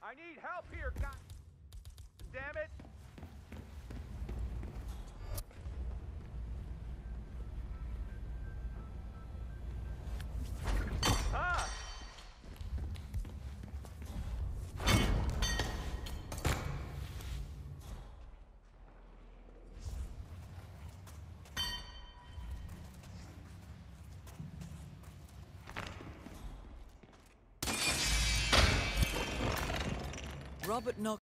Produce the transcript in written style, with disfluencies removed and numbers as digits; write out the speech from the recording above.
I need help here, God damn it! Ah! Robert knocked